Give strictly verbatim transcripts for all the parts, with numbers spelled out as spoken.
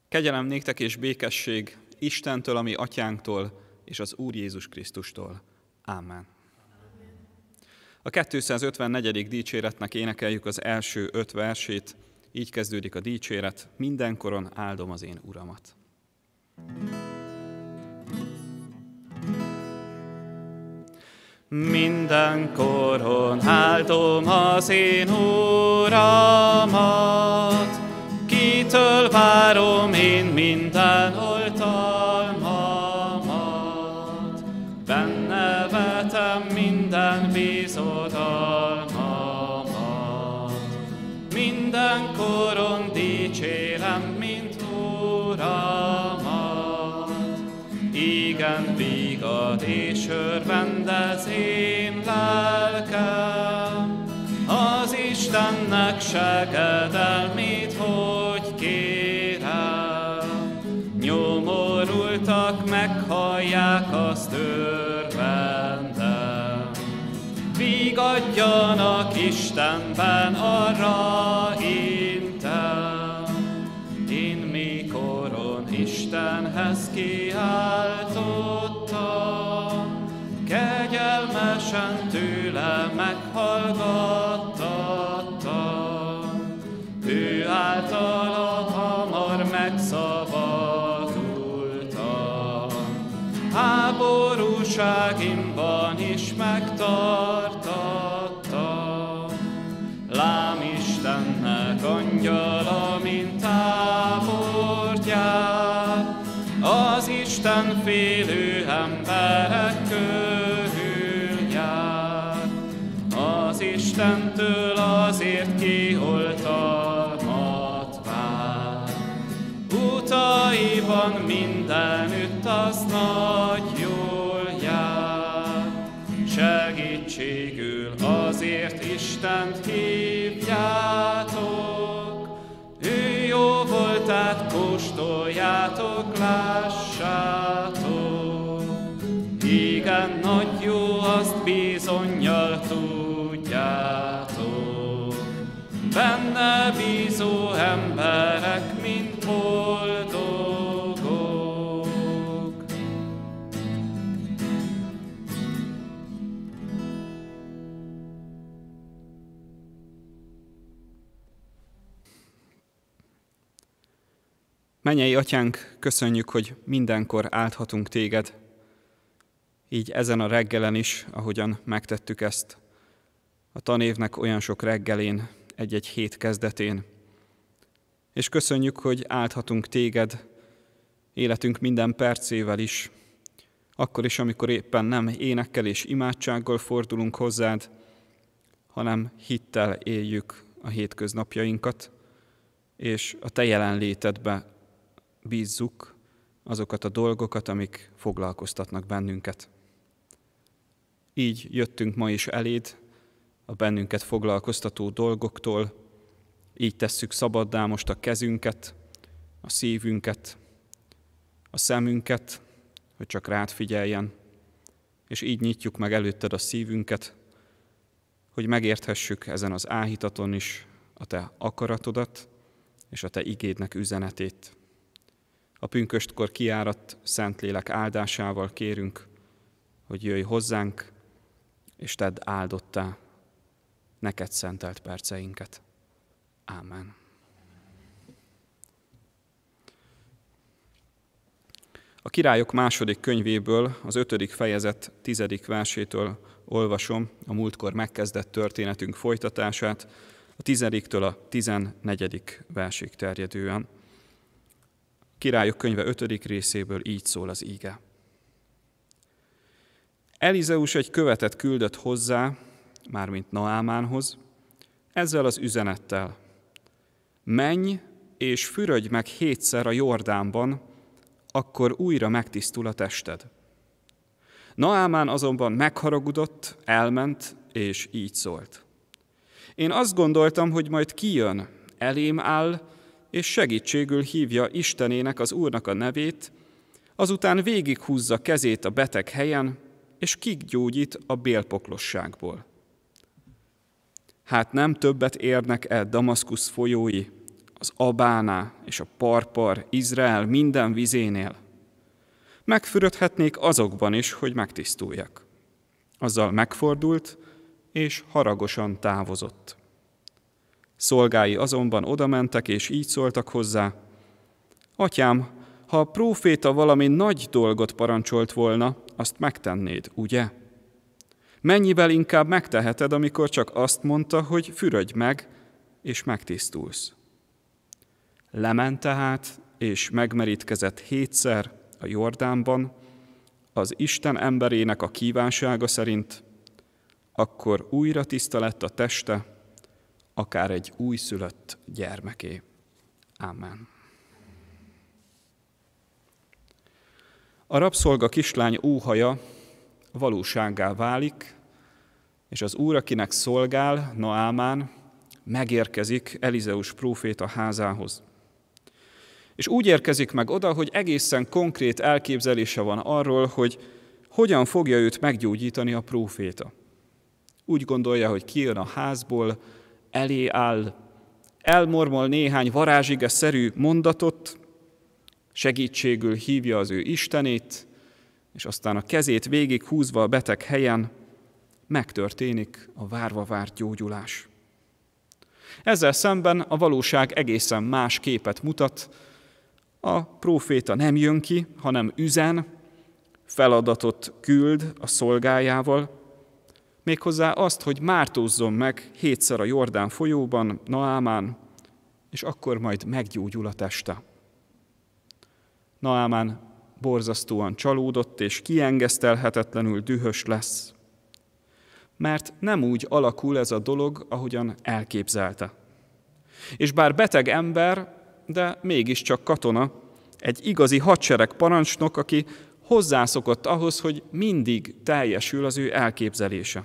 Kegyelem néktek és békesség Istentől, a mi atyánktól, és az Úr Jézus Krisztustól. Ámen. A kétszázötvennegyedik dicséretnek énekeljük az első öt versét. Így kezdődik a dicséret: mindenkoron áldom az én Uramat. Mindenkoron áldom az én Uramat, kitől várom én minden oltalmamat. Benne vetem minden bizodalmamat, mindenkoron dicsérem, mint Uramat. Igen, vigad és örvendez én lelkem, az Istennek segedelmét, hogy kérem. Nyomorultak meghallják, azt örvendem. Vigadjanak Istenben, arra intem. Én mikoron Istenhez kiáltottam, kegyelmesen tőle meghallgattattam. Ő általa hamar megszabadultam, háborúságimban is megtartattam. Lám Istennek angyala, mint táborgyár, az Isten félő emberek körül jár. Az Istentől azért kioltalmat vár, utaiban mindenütt az nagy jól jár. Segítségül azért Istent hívjátok, ő jó voltát kóstoljátok, lássátok. Igen, nagy jó, azt bizonnyal tudjátok. Benne bízó emberek mind boldogok. Mennyei Atyánk, köszönjük, hogy mindenkor áldhatunk Téged, így ezen a reggelen is, ahogyan megtettük ezt, a tanévnek olyan sok reggelén, egy-egy hét kezdetén. És köszönjük, hogy áldhatunk Téged életünk minden percével is, akkor is, amikor éppen nem énekkel és imádsággal fordulunk hozzád, hanem hittel éljük a hétköznapjainkat, és a Te jelenlétedbe bízzuk azokat a dolgokat, amik foglalkoztatnak bennünket. Így jöttünk ma is eléd a bennünket foglalkoztató dolgoktól, így tesszük szabaddá most a kezünket, a szívünket, a szemünket, hogy csak rád figyeljen, és így nyitjuk meg előtted a szívünket, hogy megérthessük ezen az áhítaton is a Te akaratodat és a Te igédnek üzenetét. A pünköstkor kiáradt Szentlélek áldásával kérünk, hogy jöjj hozzánk, és tedd áldottá neked szentelt perceinket. Ámen. A Királyok második könyvéből, az ötödik fejezet tizedik versétől olvasom a múltkor megkezdett történetünk folytatását, a tizediktől a tizennegyedik versig terjedően. Királyok könyve ötödik részéből így szól az íge. Elizeus egy követet küldött hozzá, mármint Naámánhoz, ezzel az üzenettel: menj és fürödj meg hétszer a Jordánban, akkor újra megtisztul a tested. Naámán azonban megharagudott, elment, és így szólt: én azt gondoltam, hogy majd kijön, elém áll, és segítségül hívja Istenének, az Úrnak a nevét, azután végighúzza kezét a beteg helyen, és kigyógyít a bélpoklosságból. Hát nem többet érnek el Damaszkusz folyói az Abánál és a Parpar, Izrael minden vizénél. Megfürödhetnék azokban is, hogy megtisztuljak. Azzal megfordult, és haragosan távozott. Szolgái azonban odamentek, és így szóltak hozzá: Atyám, ha a próféta valami nagy dolgot parancsolt volna, azt megtennéd, ugye? Mennyivel inkább megteheted, amikor csak azt mondta, hogy fürödj meg, és megtisztulsz. Lement tehát, és megmerítkezett hétszer a Jordánban, az Isten emberének a kívánsága szerint, akkor újra tiszta lett a teste, akár egy újszülött gyermeké. Amen. A rabszolga kislány óhaja valósággá válik, és az úr, akinek szolgál, Naámán, megérkezik Elizeus próféta házához. És úgy érkezik meg oda, hogy egészen konkrét elképzelése van arról, hogy hogyan fogja őt meggyógyítani a próféta. Úgy gondolja, hogy kijön a házból, elé áll, elmormol néhány varázsige-szerű mondatot, segítségül hívja az ő istenét, és aztán a kezét végig húzva a beteg helyen megtörténik a várva várt gyógyulás. Ezzel szemben a valóság egészen más képet mutat. A próféta nem jön ki, hanem üzen, feladatot küld a szolgájával, méghozzá azt, hogy mártózzon meg hétszer a Jordán folyóban, Naámán, és akkor majd meggyógyul a teste. Naámán borzasztóan csalódott és kiengesztelhetetlenül dühös lesz, mert nem úgy alakul ez a dolog, ahogyan elképzelte. És bár beteg ember, de mégiscsak katona, egy igazi hadsereg parancsnok, aki hozzászokott ahhoz, hogy mindig teljesül az ő elképzelése.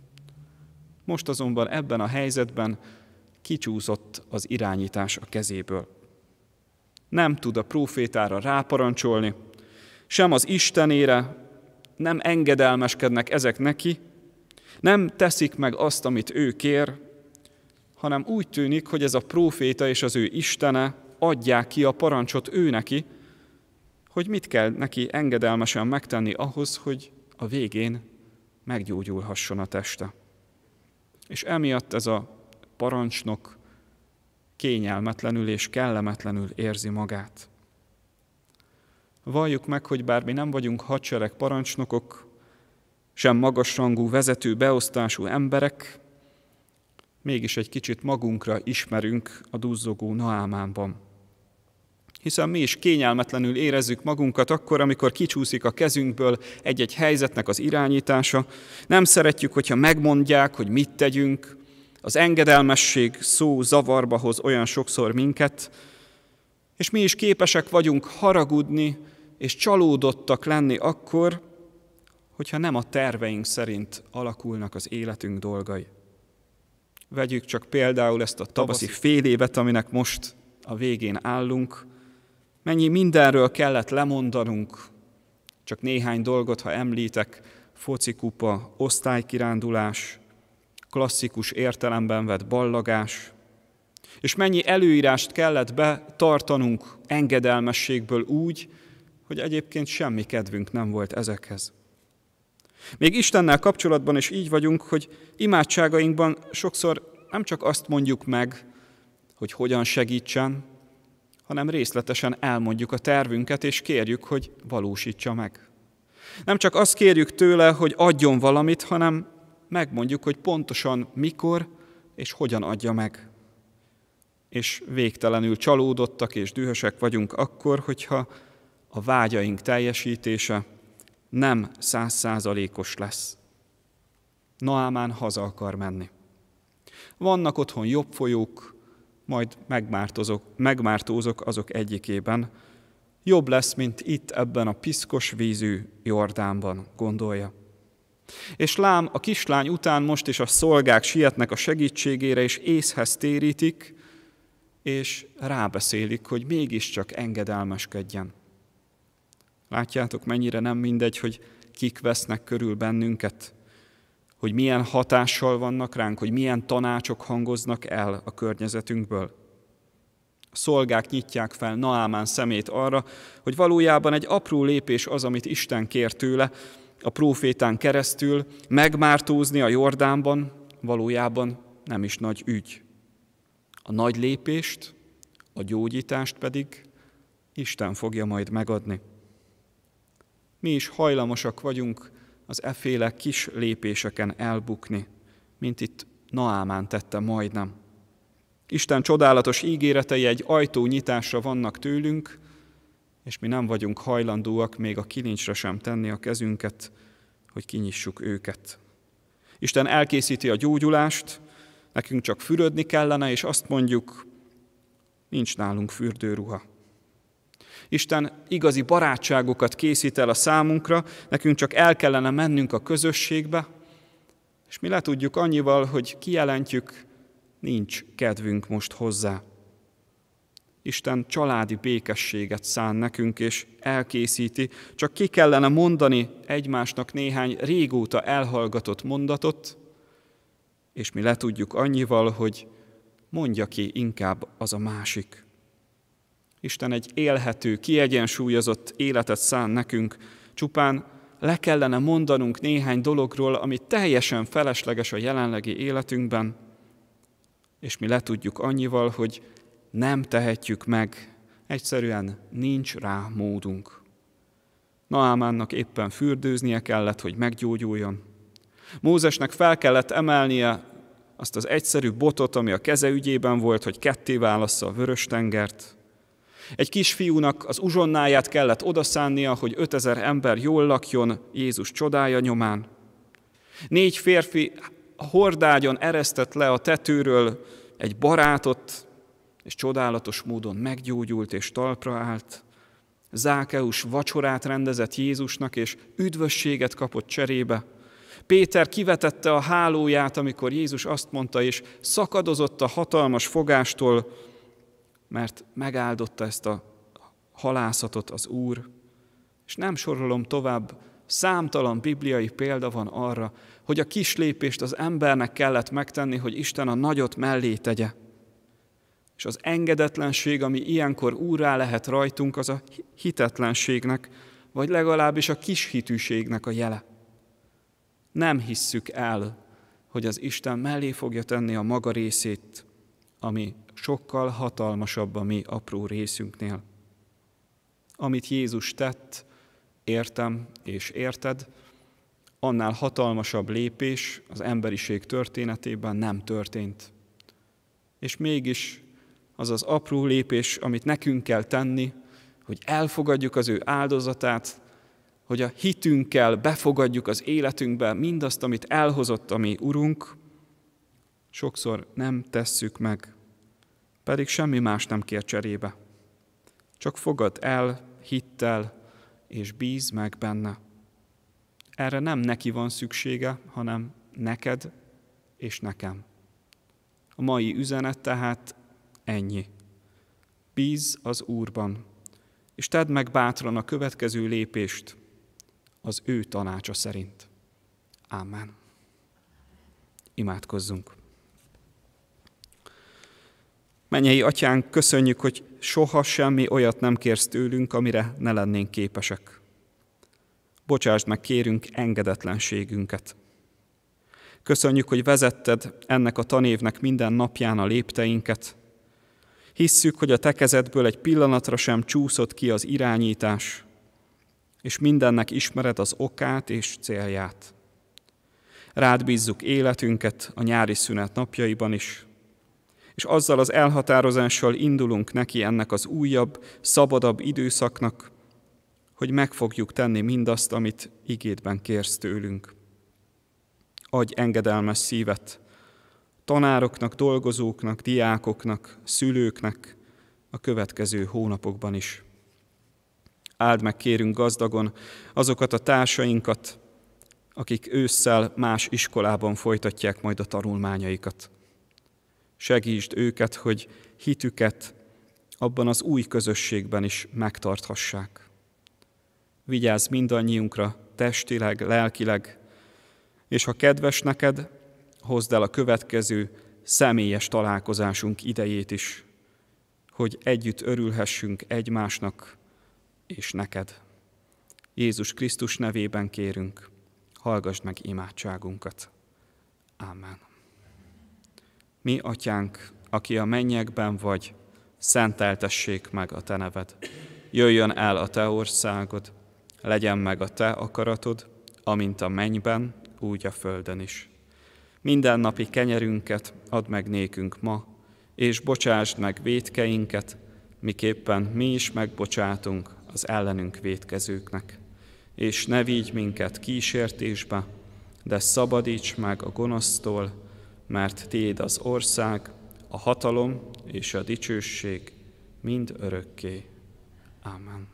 Most azonban ebben a helyzetben kicsúszott az irányítás a kezéből. Nem tud a prófétára ráparancsolni, sem az Istenére, nem engedelmeskednek ezek neki, nem teszik meg azt, amit ő kér, hanem úgy tűnik, hogy ez a próféta és az ő Istene adják ki a parancsot ő neki, hogy mit kell neki engedelmesen megtenni ahhoz, hogy a végén meggyógyulhasson a teste. És emiatt ez a parancsnok kényelmetlenül és kellemetlenül érzi magát. Valljuk meg, hogy bár mi nem vagyunk hadsereg parancsnokok, sem magasrangú vezető beosztású emberek, mégis egy kicsit magunkra ismerünk a duzzogó Naámánban. Hiszen mi is kényelmetlenül érezzük magunkat akkor, amikor kicsúszik a kezünkből egy-egy helyzetnek az irányítása. Nem szeretjük, hogyha megmondják, hogy mit tegyünk. Az engedelmesség szó zavarba hoz olyan sokszor minket, és mi is képesek vagyunk haragudni és csalódottak lenni akkor, hogyha nem a terveink szerint alakulnak az életünk dolgai. Vegyük csak például ezt a tavaszi fél évet, aminek most a végén állunk. Mennyi mindenről kellett lemondanunk, csak néhány dolgot, ha említek, focikupa, osztálykirándulás, klasszikus értelemben vett ballagás, és mennyi előírást kellett betartanunk engedelmességből úgy, hogy egyébként semmi kedvünk nem volt ezekhez. Még Istennel kapcsolatban is így vagyunk, hogy imádságainkban sokszor nem csak azt mondjuk meg, hogy hogyan segítsen, hanem részletesen elmondjuk a tervünket, és kérjük, hogy valósítsa meg. Nem csak azt kérjük tőle, hogy adjon valamit, hanem megmondjuk, hogy pontosan mikor és hogyan adja meg. És végtelenül csalódottak és dühösek vagyunk akkor, hogyha a vágyaink teljesítése nem százszázalékos lesz. Naámán haza akar menni. Vannak otthon jobb folyók, majd megmártozok, megmártózok azok egyikében. Jobb lesz, mint itt ebben a piszkos vízű Jordánban, gondolja. És lám, a kislány után most is a szolgák sietnek a segítségére, és észhez térítik, és rábeszélik, hogy mégiscsak engedelmeskedjen. Látjátok, mennyire nem mindegy, hogy kik vesznek körül bennünket, hogy milyen hatással vannak ránk, hogy milyen tanácsok hangoznak el a környezetünkből. A szolgák nyitják fel Naámán szemét arra, hogy valójában egy apró lépés az, amit Isten kér tőle, a prófétán keresztül, megmártózni a Jordánban, valójában nem is nagy ügy. A nagy lépést, a gyógyítást pedig Isten fogja majd megadni. Mi is hajlamosak vagyunk az efféle kis lépéseken elbukni, mint itt Naámán tette majdnem. Isten csodálatos ígéretei egy ajtó nyitásra vannak tőlünk, és mi nem vagyunk hajlandóak még a kilincsre sem tenni a kezünket, hogy kinyissuk őket. Isten elkészíti a gyógyulást, nekünk csak fürödni kellene, és azt mondjuk, nincs nálunk fürdőruha. Isten igazi barátságokat készít el a számunkra, nekünk csak el kellene mennünk a közösségbe, és mi letudjuk annyival, hogy kijelentjük, nincs kedvünk most hozzá. Isten családi békességet szán nekünk, és elkészíti, csak ki kellene mondani egymásnak néhány régóta elhallgatott mondatot, és mi letudjuk annyival, hogy mondja ki inkább az a másik. Isten egy élhető, kiegyensúlyozott életet szán nekünk, csupán le kellene mondanunk néhány dologról, ami teljesen felesleges a jelenlegi életünkben, és mi letudjuk annyival, hogy nem tehetjük meg, egyszerűen nincs rá módunk. Naámánnak éppen fürdőznie kellett, hogy meggyógyuljon. Mózesnek fel kellett emelnie azt az egyszerű botot, ami a keze ügyében volt, hogy ketté válassza a Vörös-tengert. Egy kisfiúnak az uzsonnáját kellett odaszánnia, hogy ötezer ember jól lakjon Jézus csodája nyomán. Négy férfi a hordágyon eresztett le a tetőről egy barátot, és csodálatos módon meggyógyult és talpra állt. Zákeus vacsorát rendezett Jézusnak, és üdvösséget kapott cserébe. Péter kivetette a hálóját, amikor Jézus azt mondta, és szakadozott a hatalmas fogástól, mert megáldotta ezt a halászatot az Úr. És nem sorolom tovább, számtalan bibliai példa van arra, hogy a kis lépést az embernek kellett megtenni, hogy Isten a nagyot mellé tegye. És az engedetlenség, ami ilyenkor úrrá lehet rajtunk, az a hitetlenségnek, vagy legalábbis a kis hitűségnek a jele. Nem hisszük el, hogy az Isten mellé fogja tenni a maga részét, ami sokkal hatalmasabb a mi apró részünknél. Amit Jézus tett, értem és érted, annál hatalmasabb lépés az emberiség történetében nem történt. És mégis az az apró lépés, amit nekünk kell tenni, hogy elfogadjuk az ő áldozatát, hogy a hitünkkel befogadjuk az életünkbe mindazt, amit elhozott a mi Urunk, sokszor nem tesszük meg, pedig semmi más nem kér cserébe. Csak fogad el hittel, és bíz meg benne. Erre nem neki van szüksége, hanem neked és nekem. A mai üzenet tehát ennyi. Bízz az Úrban, és tedd meg bátran a következő lépést az ő tanácsa szerint. Ámen. Imádkozzunk. Mennyei Atyánk, köszönjük, hogy soha semmi olyat nem kérsz tőlünk, amire ne lennénk képesek. Bocsásd meg, kérünk, engedetlenségünket. Köszönjük, hogy vezetted ennek a tanévnek minden napján a lépteinket. Hisszük, hogy a te kezedből egy pillanatra sem csúszott ki az irányítás, és mindennek ismered az okát és célját. Rád bízzuk életünket a nyári szünet napjaiban is, és azzal az elhatározással indulunk neki ennek az újabb, szabadabb időszaknak, hogy meg fogjuk tenni mindazt, amit igédben kérsz tőlünk. Adj engedelmes szívet tanároknak, dolgozóknak, diákoknak, szülőknek a következő hónapokban is. Áld meg, kérünk, gazdagon azokat a társainkat, akik ősszel más iskolában folytatják majd a tanulmányaikat. Segítsd őket, hogy hitüket abban az új közösségben is megtarthassák. Vigyázz mindannyiunkra testileg, lelkileg, és ha kedves neked, hozd el a következő személyes találkozásunk idejét is, hogy együtt örülhessünk egymásnak és neked. Jézus Krisztus nevében kérünk, hallgassd meg imádságunkat. Ámen. Mi, Atyánk, aki a mennyekben vagy, szenteltessék meg a te neved. Jöjjön el a te országod, legyen meg a te akaratod, amint a mennyben, úgy a földön is. Mindennapi kenyerünket add meg nékünk ma, és bocsásd meg vétkeinket, miképpen mi is megbocsátunk az ellenünk vétkezőknek. És ne vigy minket kísértésbe, de szabadíts meg a gonosztól, mert tiéd az ország, a hatalom és a dicsőség mind örökké. Ámen.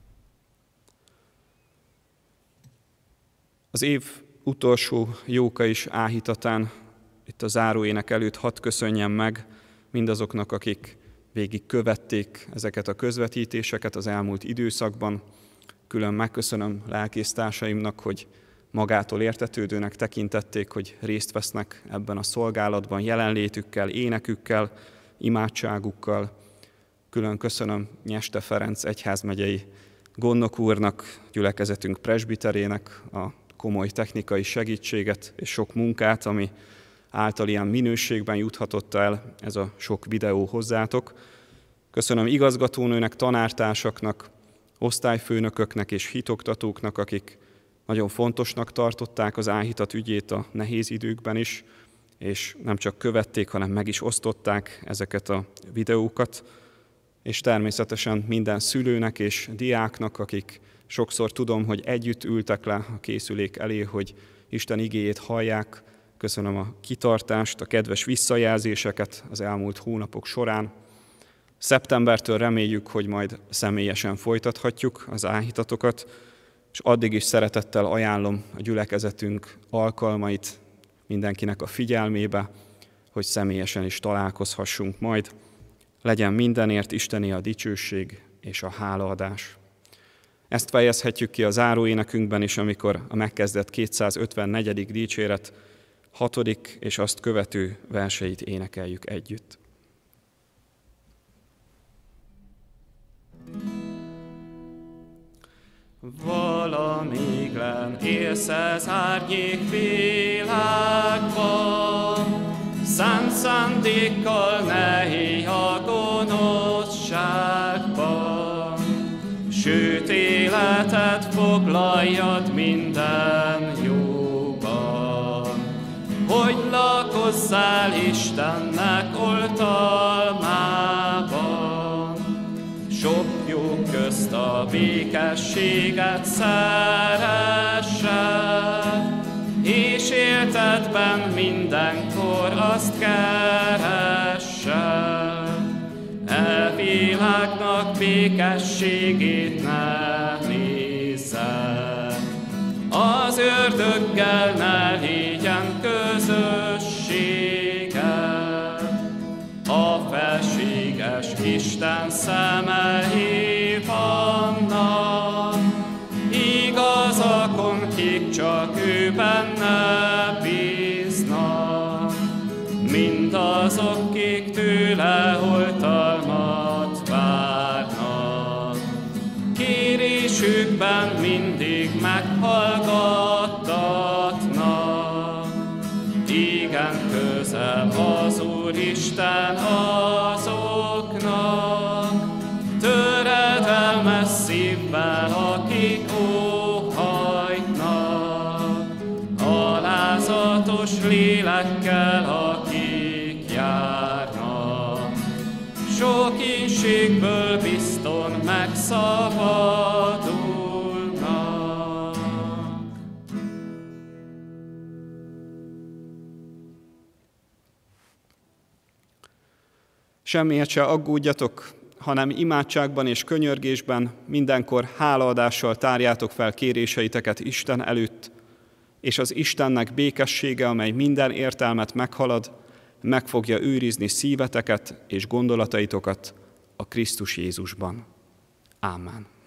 Az év utolsó jóka is áhítatán, itt a záróének előtt hadd köszönjem meg mindazoknak, akik végig követték ezeket a közvetítéseket az elmúlt időszakban. Külön megköszönöm lelkésztársaimnak, hogy magától értetődőnek tekintették, hogy részt vesznek ebben a szolgálatban jelenlétükkel, énekükkel, imádságukkal. Külön köszönöm Nyeste Ferenc egyházmegyei gondnok úrnak, gyülekezetünk presbiterének a komoly technikai segítséget és sok munkát, ami által ilyen minőségben juthatott el ez a sok videó hozzátok. Köszönöm igazgatónőnek, tanártársaknak, osztályfőnököknek és hitoktatóknak, akik nagyon fontosnak tartották az áhítat ügyét a nehéz időkben is, és nem csak követték, hanem meg is osztották ezeket a videókat. És természetesen minden szülőnek és diáknak, akik sokszor tudom, hogy együtt ültek le a készülék elé, hogy Isten igéjét hallják. Köszönöm a kitartást, a kedves visszajelzéseket az elmúlt hónapok során. Szeptembertől reméljük, hogy majd személyesen folytathatjuk az áhítatokat, és addig is szeretettel ajánlom a gyülekezetünk alkalmait mindenkinek a figyelmébe, hogy személyesen is találkozhassunk majd. Legyen mindenért Istené a dicsőség és a hálaadás. Ezt fejezhetjük ki a záróénekünkben is, amikor a megkezdett kétszázötvennegyedik dicséret hatodik és azt követő verseit énekeljük együtt. Valamíglen élsz az árnyék világban, szánt szándékkal ne élj a gonoszságban, sőt életet foglaljad minden jóban, hogy lakozzál Istennek oltalmában. Sok jó közt a békességet szeresse, és életedben mindenkor azt keresse. E világnak békességét ne nézze, az ördöggel ne légyen közössége. A felséges Isten szemei vannak, igazakon, kik csak ő benne bíznak, mindazok, kik tőle oltalmat várnak. Kérésükben mindig meghallgattatnak, igen közel az Úristen azoknak, töredelmes szívvel, akik óhajtnak, alázatos lélekkel, akik járnak, sok ínségből bizton megszabadulnak. Semmiért se aggódjatok, hanem imádságban és könyörgésben mindenkor hálaadással tárjátok fel kéréseiteket Isten előtt, és az Istennek békessége, amely minden értelmet meghalad, meg fogja őrizni szíveteket és gondolataitokat a Krisztus Jézusban. Ámen.